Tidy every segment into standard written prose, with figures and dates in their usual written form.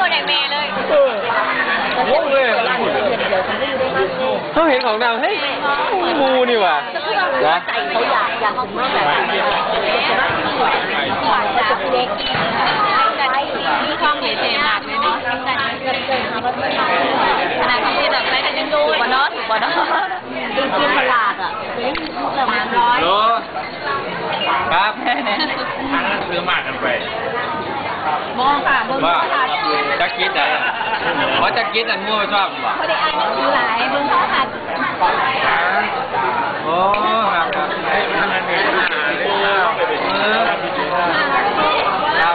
บ่ได้แม่เลยงงเลยเขาเห็นของนางเฮ้ยมูนี่ว่ะนะเขาอยากถึงมากแบบเขาจะเล็กมีความเหนื่อยใจมากเลยเนาะขนาดที่แบบไม่ได้ยังดูถูกเนาะจริงๆตลาดอ่ะแบบ300 ครับซื้อมากกันไปมองค่ะเบิ่งค่ะจะคิดอะไรว่าจะคิดอันมั่วชอบป่ะไม่ได้อ่านหนังสือหลายเบิ่งเขาค่ะโอ้ครับครับทำงานเนี่ยครับ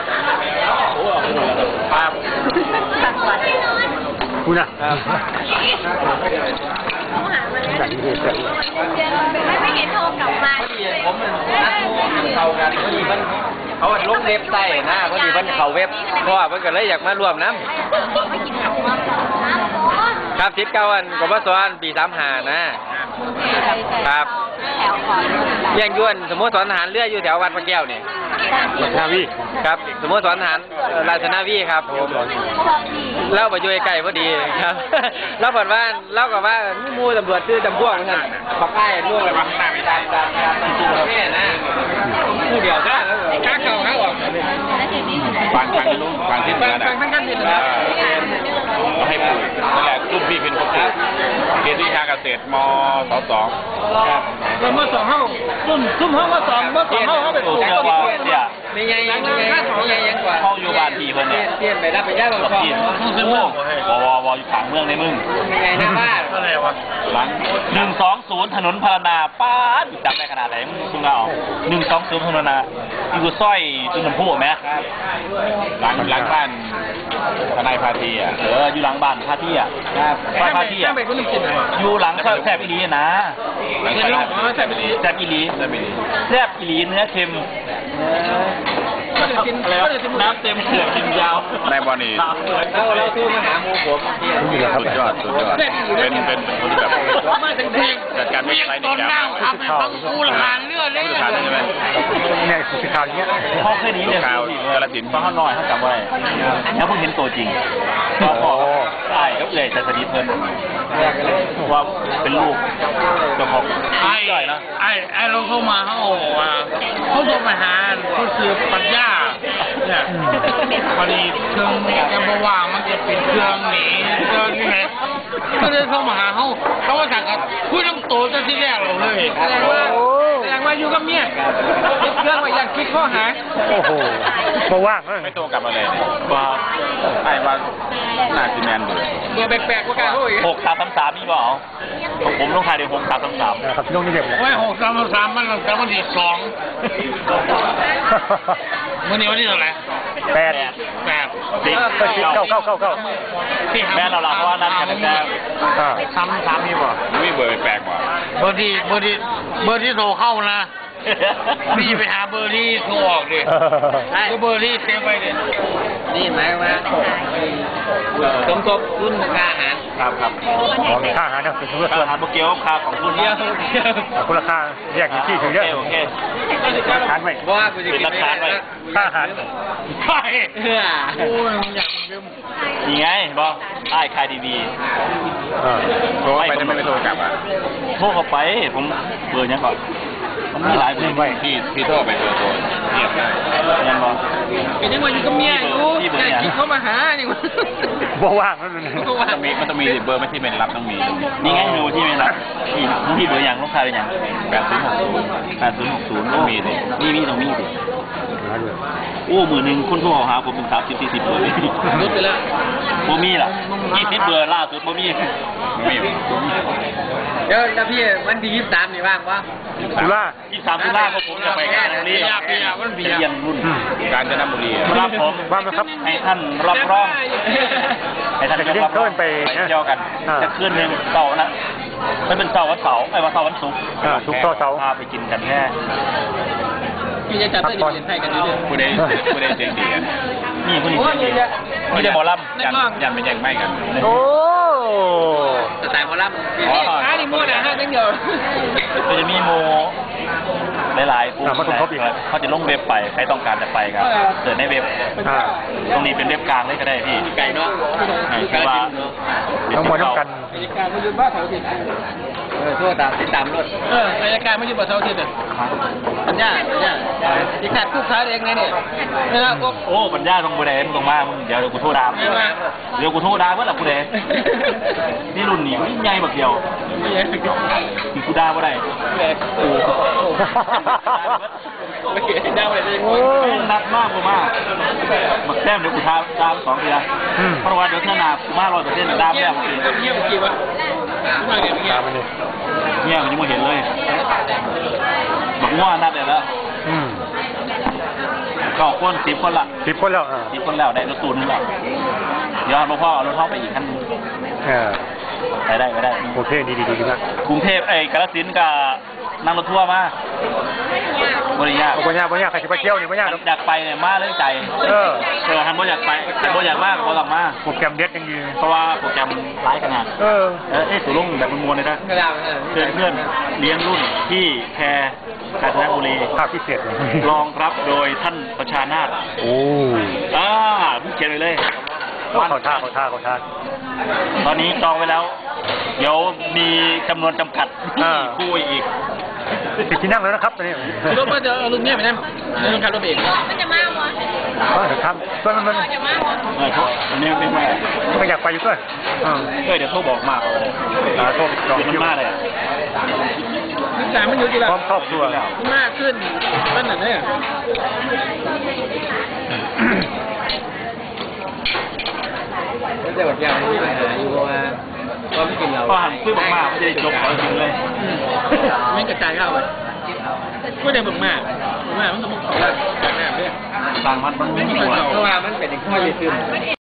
ครับคุณอ่ะไม่เห็นโทรกลับมาผมนัดโมเข้ากันพอดีมันเขาลงเว็บไซต์นะพอดีมันเขาเว็บเพราะว่ามันก็เลยอยากมารวมน้ำครับทิศเก้าอันกบสอนปี35นะครับเลี้ยงยวนสมมติสอนทหารเรืออยู่แถววัดพระแก้วนี่ราชนาวีครับสมมติสอนทหารราชนาวีครับเล่าไปอยู่ใกล้พอดีครับเล่าผ่านว่าเล่ากับว่านี่มูตำรวจชื่อจำพวกเหมือนกันปักไอ้ล่วงอะไรบ้างหน้าไม่ได้ตามจริงๆแม่นะผู้เดียวซะแล้วข้าเก่าข้าออกฟังนู้นฟังที่เหนือนะให้ปลูกนั่นแหละรุ่นพี่เป็นผู้ปลูกเรียนวิชาเกษตรม.2 ครับแล้วม.2เขาซุ่มเขาม.2เขาไปปลูกเนี่ยไม่ใหญ่ยังกว่าเขาอยู่บ้านพี่เพิ่นเนี่ยเตี้ยนไปรับไปย่าเราชอบต้องซื้อวอยู่ฝั่งเมืองในมึงไม่ใหญ่นะบ้านอะไรวะหลัง120ถนนพารนาป้าจำได้ขนาดไหนมึงเอา120ถนนนาอยู่สร้อยจุนน้ำพุไหมหลังบ้านทนายพาทีอ่ะอยู่หลังบ้านพาทีอ่ะพาทีอ่ะอยู่หลังแซ่บอีลีนะแซ่บอีลีแซ่บอีลีเนื้อเค็มน้ำเต็มเขื่อนกินยาวในบอนี่เราสู้มาหาหมูผมสุดยอดเป็นคนที่แบบจัดการไม่ใช่ในแก้วต้องกูหานเลือดเลยใช่ไหมเนี่ยสุดข่าวอย่างเงี้ยเขาเคยนี้เนี่ยกาลสินธุ์เขาหน่อยเขาจำไว้แล้วเพิ่งเห็นตัวจริงก็พอได้ก็เลยจะสนิทเพิ่นว่าเป็นลูกเจ้าของไอ้ลงเข้ามาเขาเขาโทรมาหาเขาซื้อปัญญาเนี่ยพอดีเครื่องแกบอกว่ามันจะเป็นเครื่องหนีเครื่องนี่ไงก็เลยเข้ามาหาเขาว่าสั่งกับคุยน้ำโตตั้งที่แรกเราเลยแสดงว่าอยู่กับเมียเครื่องว่าอยากคิดข้อหาโอ้โหมาว่างไม่โตกลับมาเลยว่าไอ้ว่าหน้าซีแมนเบื่อแปลกๆว่าการ 6 3 3นี่เปล่าผมต้องขายเดี๋ยว6 3 3 3 ครับยกนี่เด็กโอ้ย6 3 3มันแต่วันที่2วันนี้เท่าไหร่8 10 9 แม่เราเพราะว่านั่นกันแต่ 3นี่ป่ะไม่เบอร์แปลกว่ะเบอร์ที่โทรเข้านะพี่ไปหาเบอร์ที่โทรออกดิก็เบอร์ที่เต็มไปดินี่หมายว่าสมทบรุ่นค่าอาหารครับของค่าอาหารนะเป็นค่าอาหารโมเกลค่าของคุณเยอะคุณราคาแยกที่ถึงเยอะโอเคราคาไว้ว่าคุณจะกินราคาไว้ค่าอาหารใช่โอ้ยอยากลืมนี่ไงบอกไอ้คายดีโทรไปทำไมไม่โทรกลับอ่ะโทรเข้าไปผมเบอร์ยังก่อนมีหลายเบอร์พี่โทรไปเบอร์โทรเงียบได้ยังบอกเป็นยังไงอยู่กับเมียอยู่อยากกินเขามาหาอย่างว่าบ่ว่างนั่นเลยมันต้องมีเบอร์ไม่ที่เป็นรับต้องมีนี่ไงดูที่ไม่รับพี่เบอร์อย่างลูกค้าเป็นอย่าง8060ต้องมีเลยนี่ต้องมีโอ้มือหนึ่งคุณโทรหาผมเป็น30-40เบอร์เลยลดไปแล้วโมมี่ล่ะ20เบอร์ล่าสุดโมมี่เดี๋ยวพี่วันที่23นี่ว่างปะตุลา 23ตุลาผมจะไปงานนี้มันเรียนรุ่นกาญจนบุรีครับผมบ้านครับให้ท่านรับรองให้ท่านรับรองไปเที่ยวกันจะคืนนึงเสาร์นะไม่เป็นเสาร์วันเสาร์วันเสาร์วันศุกร์ศุกร์เสาร์พาไปกินกันแค่พี่จะจัดได้กินไทยกันด้วยผู้ใดเจ๋งดีกันนี่ผู้นี้ไม่ใช่หมอลำยันเป็นยังไม่กันโอ้แต่หมอลำนี่ม้วนนะฮะตั้งเดียวจะมีโมหลายๆกลุ่มเขาจะลงเว็บไปใครต้องการจะไปครับเสิร์ชในเว็บตรงนี้เป็นเว็บกลางเลยก็ได้พี่ไก่เนาะคือว่าต้องมวยน้ำกันรายการมันยืนบ้าเสาร์อาทิตย์ทั่วตามติดตามรถรายการมันยืนบ้าเสาร์อาทิตย์เนี่ยปัญญาที่ขาดคู่ค้าเองไงเนี่ยไม่น่าก็โอ้ปัญญาตรงบุเรมึงตรงมามึงเดี๋ยวกูโทรดามเดี๋ยวกูโทรดามเมื่อไหร่กูเดนี่รุ่นนี้มันใหญ่แบบเดียวมีกูดาบ่ได้นักมากกูมากบักแต้มเดี๋ยวกูท้าดาม2 เดือนเพราะว่าเดี๋ยวเท่านากูมา100%ดามแล้วเงียบกี่วะมาเงียบเงียบเนี่ยมันยังไม่เห็นเลยบอกว่านัดเลยแล้วก็คน10 คนละ 10 คนแล้ว 10 คนแล้วได้รถตูนนึงแล้วเดี๋ยวหลวงพ่อเอารถเข้าไปอีกคันไปได้โอเคดีมากกรุงเทพกาฬสินธุ์กับนั่งรถทัวร์มาบริยากบ่ยากใครจะไปเที่ยวนี่บ่ยากอยากไปเนี่ยมาเรื่องใจทันบ่อยากไปแต่บ่อยากมากบ่ต้องมาโปรแกรมเด็ดยังยืนเพราะว่าโปรแกรมร้ายขนาดสุรุ่งแบบมวลเลยนะเพื่อนเลี้ยงรุ่นที่แพรกาญจนบุรีภาพพิเศษรองรับโดยท่านประชานาถโอ้ผู้เขียนเลยเขาท่าตอนนี้จองไว้แล้วเดี๋ยวมีจำนวนจำกัดคู่อีก 10 ที่นั่งแล้วนะครับตอนนี้รถมันจะรุ่นนี้ไหมเนี่ยรุ่นคันรถเบรกมันจะมากวะครับส่วนมันจะมากวะอันนี้ไม่อยากไปอยู่ด้วยเดี๋ยวโทรบอกมากเลยโทรจองคิวมากเลยแต่มันอยู่ที่แบบพร้อมครอบครัวมากขึ้นนั่นน่ะเนี่ยไม่ได้แบบอย่างที่ปัญหาอยู่ว่าไม่กินเราก็หันซื้อมากๆไม่ได้จบเอาจริงเลยไม่กระจายเข้าไปก็ได้มากมันก็มุกของเราจากแม่เนี่ยต่างมันไม่มีหัวเพราะว่ามันเป็นข้อยืด